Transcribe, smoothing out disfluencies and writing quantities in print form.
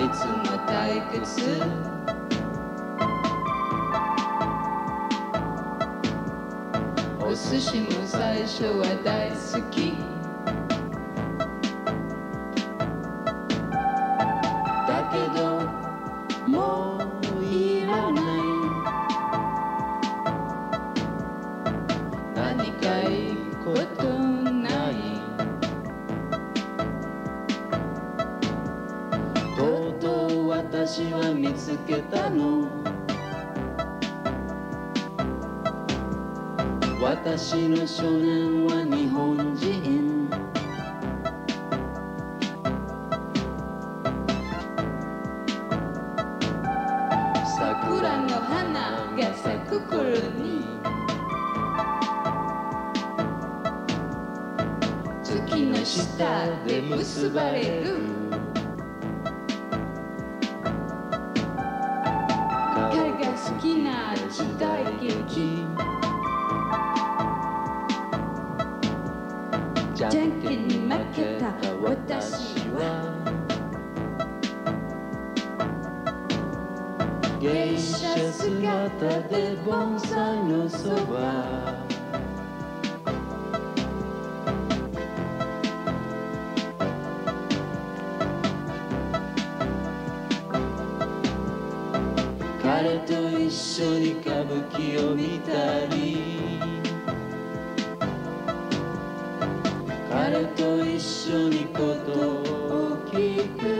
つも退屈。お寿司も最初は大好き。だけどもういらない。何かいいことない。とうとう私は見つけたの。私の少年は日本人。桜の花が咲く頃に月の下で結ばれる。彼が好きな時代劇。じゃんけんに負けた私は芸者姿で盆栽のそば。彼と一緒に歌舞伎を見たり、彼と一緒にことを聞く。